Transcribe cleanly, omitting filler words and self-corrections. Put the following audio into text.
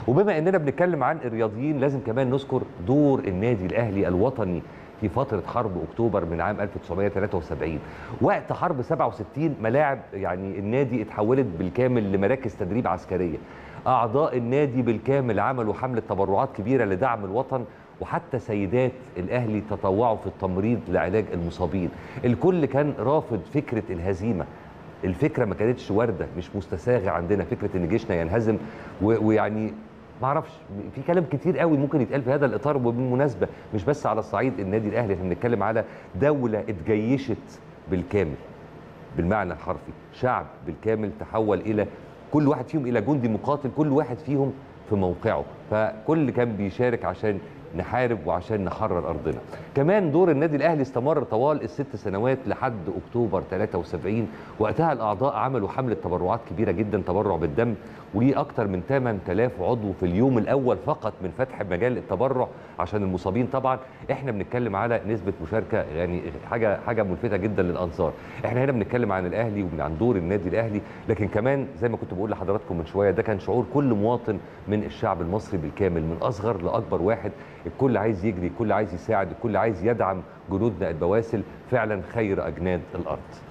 وبما اننا بنتكلم عن الرياضيين لازم كمان نذكر دور النادي الاهلي الوطني في فترة حرب أكتوبر من عام 1973. وقت حرب 67 ملاعب يعني النادي اتحولت بالكامل لمراكز تدريب عسكرية. أعضاء النادي بالكامل عملوا حملة تبرعات كبيرة لدعم الوطن، وحتى سيدات الأهلي تطوعوا في التمريض لعلاج المصابين. الكل كان رافض فكرة الهزيمة. الفكرة ما كانتش واردة، مش مستساغة عندنا فكرة إن جيشنا ينهزم. ويعني ما اعرفش، في كلام كتير قوي ممكن يتقال في هذا الاطار. وبالمناسبه مش بس على الصعيد النادي الاهلي، احنا بنتكلم على دوله اتجيشت بالكامل بالمعنى الحرفي. شعب بالكامل تحول الى كل واحد فيهم الى جندي مقاتل، كل واحد فيهم في موقعه، فكل كان بيشارك عشان نحارب وعشان نحرر ارضنا. كمان دور النادي الاهلي استمر طوال الست سنوات لحد اكتوبر 73. وقتها الاعضاء عملوا حمله تبرعات كبيره جدا، تبرع بالدم، واكثر من 8000 عضو في اليوم الاول فقط من فتح مجال التبرع عشان المصابين. طبعا احنا بنتكلم على نسبه مشاركه يعني حاجه ملفته جدا للانظار. احنا هنا بنتكلم عن الاهلي وعن دور النادي الاهلي، لكن كمان زي ما كنت بقول لحضراتكم من شويه ده كان شعور كل مواطن من الشعب المصري بالكامل، من اصغر لاكبر واحد. الكل عايز يجري، الكل عايز يساعد، الكل عايز يدعم جنودنا البواسل، فعلا خير اجناد الارض.